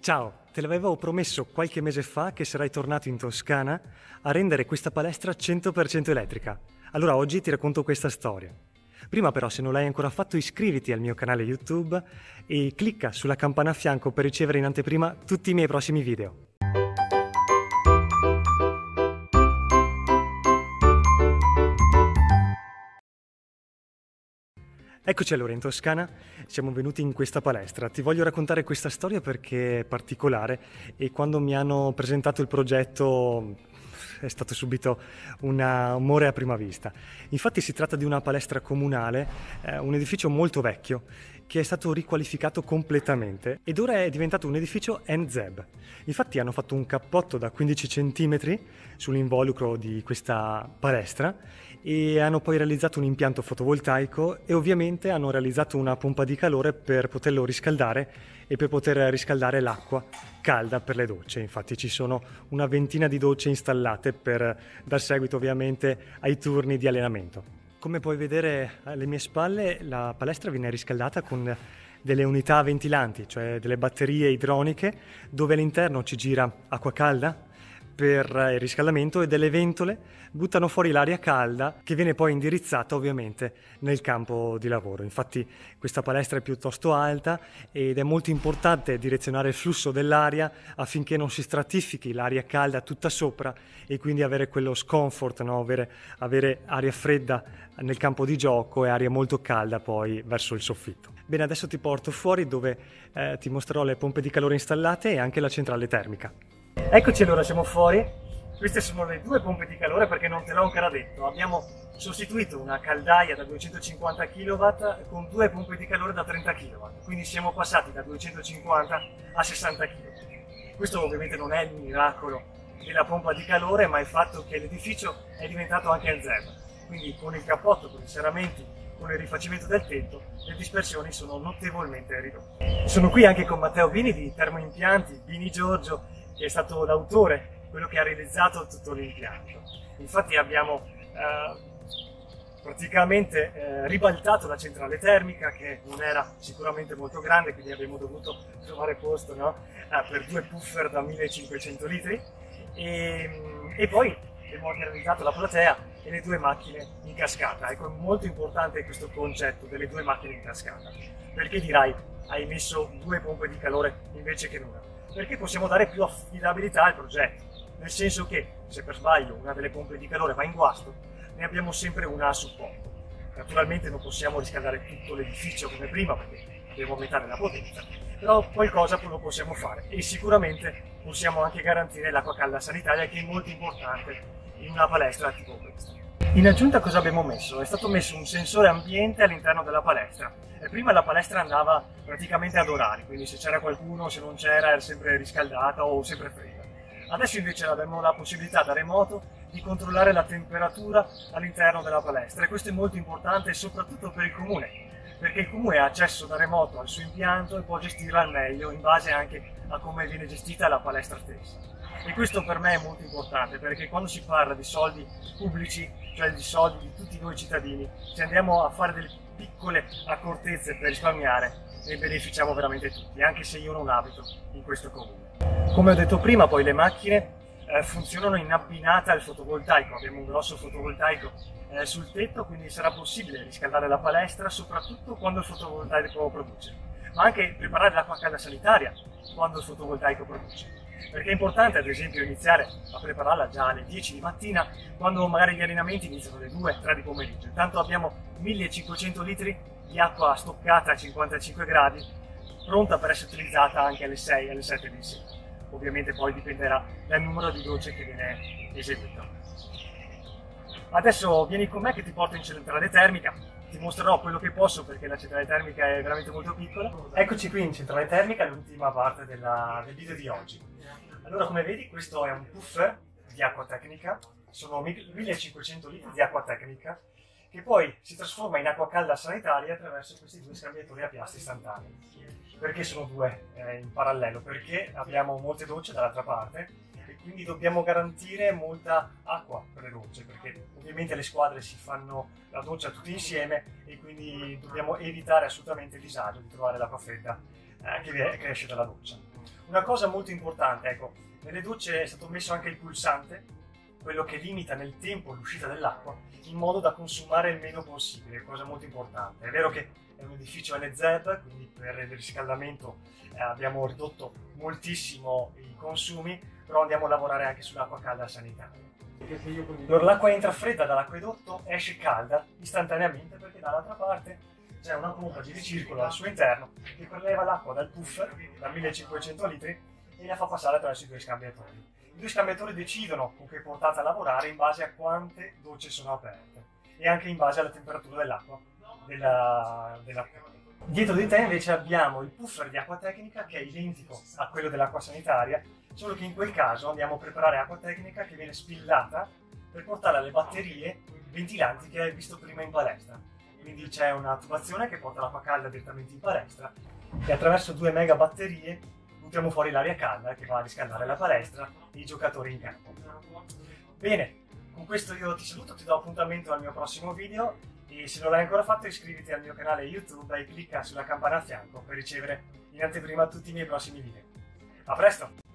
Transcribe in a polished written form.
Ciao, te l'avevo promesso qualche mese fa che sarai tornato in Toscana a rendere questa palestra 100% elettrica. Allora oggi ti racconto questa storia. Prima però, se non l'hai ancora fatto, iscriviti al mio canale YouTube e clicca sulla campana a fianco per ricevere in anteprima tutti i miei prossimi video. Eccoci allora in Toscana, siamo venuti in questa palestra. Ti voglio raccontare questa storia perché è particolare e quando mi hanno presentato il progetto è stato subito un amore a prima vista. Infatti si tratta di una palestra comunale, un edificio molto vecchio che è stato riqualificato completamente ed ora è diventato un edificio NZEB. Infatti hanno fatto un cappotto da 15 cm sull'involucro di questa palestra e hanno poi realizzato un impianto fotovoltaico e ovviamente hanno realizzato una pompa di calore per poterlo riscaldare e per poter riscaldare l'acqua calda per le docce. Infatti ci sono una ventina di docce installate per dar seguito ovviamente ai turni di allenamento. Come puoi vedere alle mie spalle, la palestra viene riscaldata con delle unità ventilanti, cioè delle batterie idroniche dove all'interno ci gira acqua calda per il riscaldamento e delle ventole buttano fuori l'aria calda che viene poi indirizzata ovviamente nel campo di lavoro. Infatti questa palestra è piuttosto alta ed è molto importante direzionare il flusso dell'aria affinché non si stratifichi l'aria calda tutta sopra e quindi avere quello scomfort, no? Avere aria fredda nel campo di gioco e aria molto calda poi verso il soffitto. Bene, adesso ti porto fuori dove ti mostrerò le pompe di calore installate e anche la centrale termica. Eccoci allora, siamo fuori. Queste sono le due pompe di calore perché non te l'ho ancora detto. Abbiamo sostituito una caldaia da 250 kW con due pompe di calore da 30 kW. Quindi siamo passati da 250 a 60 kW. Questo ovviamente non è il miracolo della pompa di calore, ma il fatto che l'edificio è diventato anche NZEB. Quindi con il cappotto, con i serramenti, con il rifacimento del tetto, le dispersioni sono notevolmente ridotte. Sono qui anche con Matteo Bini di Termoimpianti, Bini Giorgio, che è stato l'autore, quello che ha realizzato tutto l'impianto. Infatti abbiamo praticamente ribaltato la centrale termica, che non era sicuramente molto grande, quindi abbiamo dovuto trovare posto, no? Per due puffer da 1500 litri e poi abbiamo realizzato la platea e le due macchine in cascata. Ecco, è molto importante questo concetto delle due macchine in cascata. Perché dirai, hai messo due pompe di calore invece che una? Perché possiamo dare più affidabilità al progetto, nel senso che se per sbaglio una delle pompe di calore va in guasto, ne abbiamo sempre una a supporto. Naturalmente non possiamo riscaldare tutto l'edificio come prima perché dobbiamo aumentare la potenza, però qualcosa lo possiamo fare e sicuramente possiamo anche garantire l'acqua calda sanitaria, che è molto importante in una palestra tipo questa. In aggiunta cosa abbiamo messo? È stato messo un sensore ambiente all'interno della palestra. Prima la palestra andava praticamente ad orari, quindi se c'era qualcuno, se non c'era, era sempre riscaldata o sempre fredda. Adesso invece abbiamo la possibilità da remoto di controllare la temperatura all'interno della palestra e questo è molto importante soprattutto per il comune, perché il comune ha accesso da remoto al suo impianto e può gestirla al meglio in base anche a come viene gestita la palestra stessa. E questo per me è molto importante perché quando si parla di soldi pubblici, cioè di soldi di tutti noi cittadini, se andiamo a fare delle piccole accortezze per risparmiare, ne beneficiamo veramente tutti, anche se io non abito in questo comune. Come ho detto prima, poi le macchine funzionano in abbinata al fotovoltaico. Abbiamo un grosso fotovoltaico sul tetto, quindi sarà possibile riscaldare la palestra soprattutto quando il fotovoltaico produce, ma anche preparare l'acqua calda sanitaria quando il fotovoltaico produce. Perché è importante ad esempio iniziare a prepararla già alle 10 di mattina, quando magari gli allenamenti iniziano alle 2-3 di pomeriggio. Intanto abbiamo 1500 litri di acqua stoccata a 55 gradi, pronta per essere utilizzata anche alle 6 e alle 7 di sera. Ovviamente poi dipenderà dal numero di docce che viene eseguito. Adesso vieni con me che ti porto in centrale termica, ti mostrerò quello che posso perché la centrale termica è veramente molto piccola. Eccoci qui in centrale termica, l'ultima parte del video di oggi. Allora, come vedi, questo è un puffer di acqua tecnica, sono 1500 litri di acqua tecnica che poi si trasforma in acqua calda sanitaria attraverso questi due scambiatori a piastra istantanei. Perché sono due in parallelo? Perché abbiamo molte docce dall'altra parte e quindi dobbiamo garantire molta acqua per le docce, perché ovviamente le squadre si fanno la doccia tutti insieme e quindi dobbiamo evitare assolutamente il disagio di trovare l'acqua fredda che esce dalla doccia. Una cosa molto importante, ecco, nelle docce è stato messo anche il pulsante, quello che limita nel tempo l'uscita dell'acqua, in modo da consumare il meno possibile, cosa molto importante. È vero che è un edificio LZEB, quindi per il riscaldamento abbiamo ridotto moltissimo i consumi, però andiamo a lavorare anche sull'acqua calda sanitaria. Allora, l'acqua entra fredda dall'acquedotto, esce calda istantaneamente perché dall'altra parte c'è una pompa di ricircolo al suo interno che preleva l'acqua dal puffer, da 1500 litri, e la fa passare attraverso i due scambiatori. I due scambiatori decidono con che portata lavorare in base a quante docce sono aperte e anche in base alla temperatura dell'acqua. Dietro di te invece abbiamo il puffer di acqua tecnica che è identico a quello dell'acqua sanitaria, solo che in quel caso andiamo a preparare acqua tecnica che viene spillata per portare alle batterie ventilanti che hai visto prima in palestra. Quindi c'è una tubazione che porta l'acqua calda direttamente in palestra e attraverso 2 mega batterie buttiamo fuori l'aria calda che va a riscaldare la palestra e i giocatori in campo. Bene, con questo io ti saluto, ti do appuntamento al mio prossimo video e se non l'hai ancora fatto iscriviti al mio canale YouTube e clicca sulla campana a fianco per ricevere in anteprima tutti i miei prossimi video. A presto!